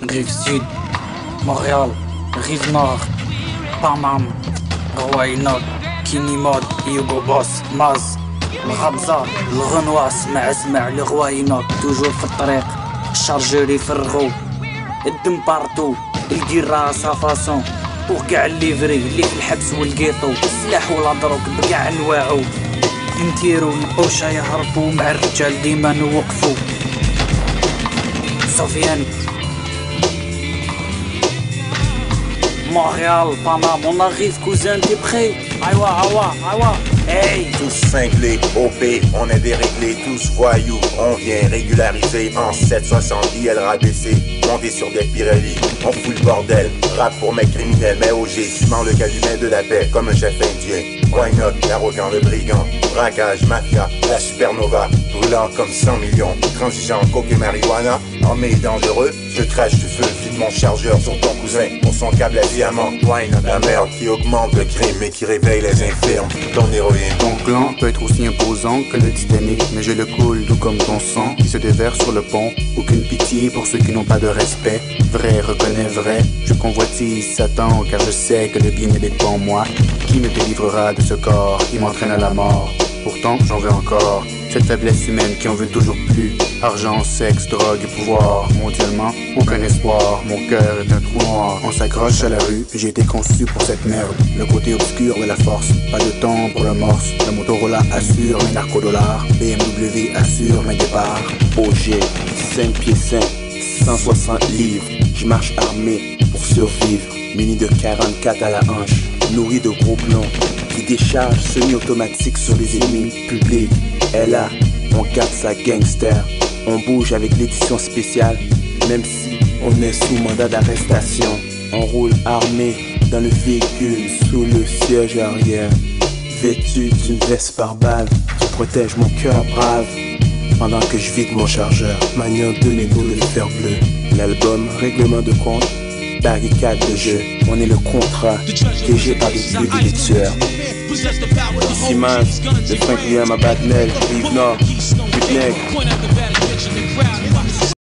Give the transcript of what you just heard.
Rive Sud, Montréal, Rive Nord, Paname, Roaïnot, Kinimod, Hugo Boss, Maz, الغبزة الغنوة اسمع الغواينات توجور في الطريق الشارجور يفرغو الدم بارتو الكيرا صافاسون وكاع الليفري اللي في الحبس والكيطو السلاح ولا دروك بكاع انواعو نتيرو البوشا يهربو مع الرجال ديما نوقفو سفيان Montréal, Paname, on arrive cousin, t'es prêt? Aïwa, hey! Tous cinglés, OP, on est déréglés, tous voyous, on vient régulariser en 770 L rabaissé, monter sur des Pirelli, on fout le bordel, rap pour mes criminels, mais OG, ciment le calumet de la paix comme un chef indien, why not, l'arrogant, le brigand, braquage, mafia, la supernova, brûlant comme 100 millions, transigeant, coke et marijuana, armé dangereux, je crache du feu, vide mon chargeur sur ton cousin, pour son câble à diamant, why not, la merde qui augmente le crime et qui réveille les infirmes, ton héroïne. Ton clan peut être aussi imposant que le Titanic, mais je le coule tout comme ton sang qui se déverse sur le pont. Aucune pitié pour ceux qui n'ont pas de respect. Vrai reconnaît vrai, je convoitise Satan car je sais que le bien est en moi. Qui me délivrera de ce corps qui m'entraîne à la mort? Pourtant j'en veux encore, cette faiblesse humaine qui en veut toujours plus. Argent, sexe, drogue et pouvoir, mondialement, aucun espoir. Mon cœur est un trou noir, on s'accroche à la rue. J'ai été conçu pour cette merde, le côté obscur de la force. Pas de temps pour le morse, le Motorola assure mes narcodollars. BMW assure mes départs. OG, 5 pieds 5, 160 livres. Je marche armé pour survivre, muni de 44 à la hanche, nourri de gros plombs qui décharge semi-automatique sur les ennemis publics. LA, on garde sa gangster. On bouge avec l'édition spéciale, même si on est sous mandat d'arrestation. On roule armé dans le véhicule sous le siège arrière, vêtu d'une veste par balle qui protège mon cœur brave. Pendant que je vide mon chargeur, maniant deux métaux de fer bleu. L'album Règlement de compte, barricade de jeu. On est le contrat, dirigé par les plus et les tueurs. Ici Maz, le Frank Liam à Batnel, Rive Nord, Putneg.